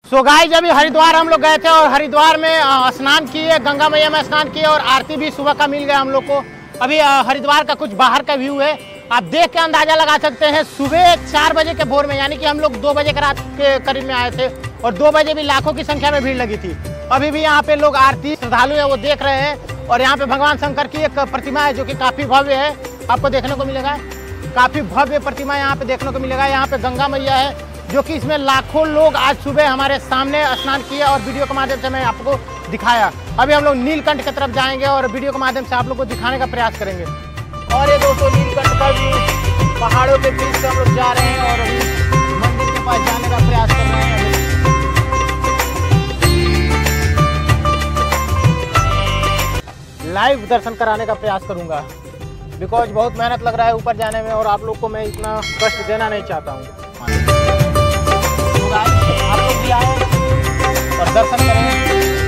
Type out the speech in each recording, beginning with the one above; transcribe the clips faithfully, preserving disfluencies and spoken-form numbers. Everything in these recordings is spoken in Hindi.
सो गाइस अभी हरिद्वार हम लोग गए थे और हरिद्वार में स्नान किए, गंगा मैया में स्नान किए और आरती भी सुबह का मिल गया हम लोग को। अभी हरिद्वार का कुछ बाहर का व्यू है, आप देख के अंदाजा लगा सकते हैं। सुबह चार बजे के भोर में, यानी कि हम लोग दो बजे के रात के करीब में आए थे और दो बजे भी लाखों की संख्या में भीड़ लगी थी। अभी भी यहाँ पे लोग आरती श्रद्धालु है वो देख रहे हैं और यहाँ पे भगवान शंकर की एक प्रतिमा है जो कि काफी भव्य है, आपको देखने को मिलेगा। काफी भव्य प्रतिमा यहाँ पे देखने को मिलेगा। यहाँ पे गंगा मैया है जो कि इसमें लाखों लोग आज सुबह हमारे सामने स्नान किए और वीडियो के माध्यम से मैं आपको दिखाया। अभी हम लोग नीलकंठ की तरफ जाएंगे और वीडियो के माध्यम से आप लोग को दिखाने का प्रयास करेंगे। और ये दोस्तों नीलकंठ का व्यू, पहाड़ों के बीच से हम लोग जा रहे हैं और अभी मंदिर के पास जाने का प्रयास कर रहे हैं। लाइव दर्शन कराने का प्रयास करूंगा बिकॉज बहुत मेहनत लग रहा है ऊपर जाने में और आप लोग को मैं इतना कष्ट देना नहीं चाहता हूँ। आप लोग भी आए और दर्शन करें।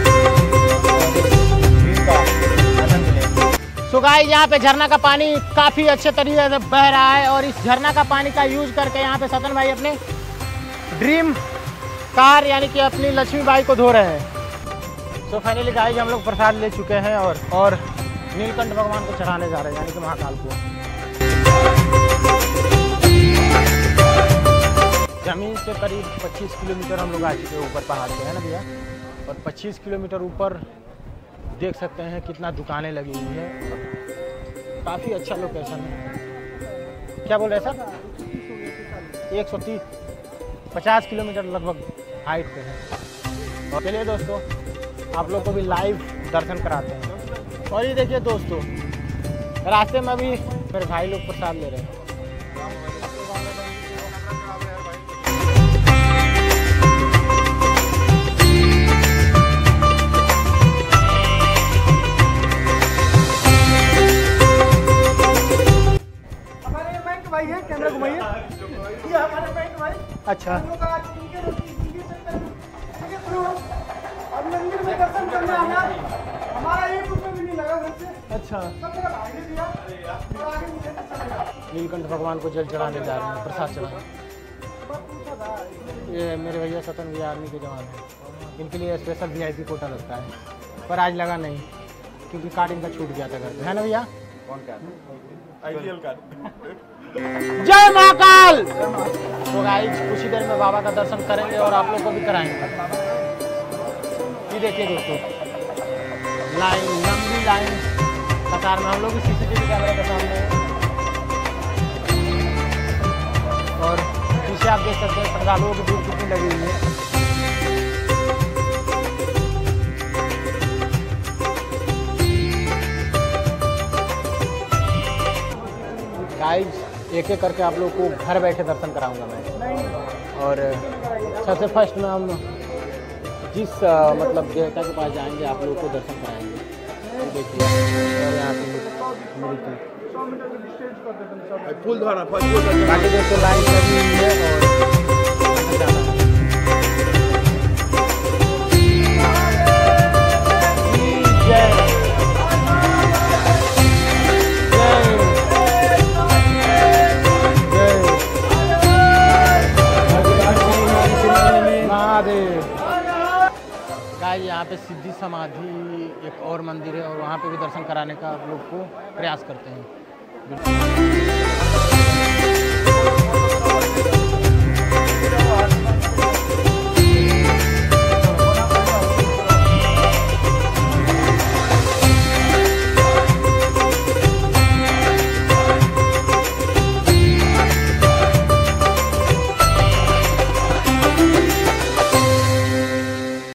सो गाइस यहाँ पे झरना का पानी काफ़ी अच्छे तरीके से बह रहा है और इस झरना का पानी का यूज करके यहाँ पे सतन भाई अपने ड्रीम कार यानी कि अपनी लक्ष्मी बाई को धो रहे हैं। सो फाइनली गाइस हम लोग प्रसाद ले चुके हैं और और नीलकंठ भगवान को चढ़ाने जा रहे हैं यानी कि महाकाल को। जमीन से करीब पच्चीस किलोमीटर हम लोग आ चुके हैं ऊपर पहाड़ पे, है ना भैया। और पच्चीस किलोमीटर ऊपर देख सकते हैं कितना दुकानें लगी हुई है, काफ़ी अच्छा लोकेशन है। क्या बोल रहे हैं सर? एक सौ तीस पचास किलोमीटर लगभग हाइट पे है। और चलिए दोस्तों आप लोग को भी लाइव दर्शन कराते हैं। और ये देखिए दोस्तों रास्ते में अभी फिर भाई लोग प्रसाद ले रहे हैं। हमारे बैंक भाई है, कैमरा घुमाइए। ये हमारे बैंक भाई। अच्छा अब मंदिर में दर्शन करने आना, हमारा एक रुपये भी नहीं लगा घर से। अच्छा सब मेरा भाई ने दिया और आगे मुझे चलेगा। नीलकंठ भगवान को जल चढ़ाने जा रहे हैं, प्रसाद चढ़ाने। ये मेरे भैया सतन भैया आर्मी के जवान हैं, इनके लिए स्पेशल वीआईपी कोटा लगता है पर आज लगा नहीं क्योंकि कार्ड इनका छूट गया था घर पे, है ना भैया? कौन कार्ड? IPL card. जय महाकाल। तो गाइस कुछ ही देर में बाबा का दर्शन करेंगे और आप लोग को भी कराएंगे। ये देखिए दोस्तों लाइन, लंबी लाइन कतार में, हम लोग भी सीसीटीवी कैमरे के सामने हैं और पीछे आप देख सकते हैं श्रद्धालुओं की भीड़ कितनी लगी हुई है। गाइस एक एक करके आप लोग को घर बैठे दर्शन कराऊंगा मैं। और सबसे फर्स्ट में हम जिस आ, मतलब देवता के पास जाएंगे आप लोग को दर्शन कराएंगे। देखिए और यहाँ पे फूल धोना फूल बाकी दोस्तों लाइन लगी हुई है और जाना है। जय गाइस यहाँ पे सिद्धि समाधि एक और मंदिर है और वहाँ पे भी दर्शन कराने का आप लोग को प्रयास करते हैं।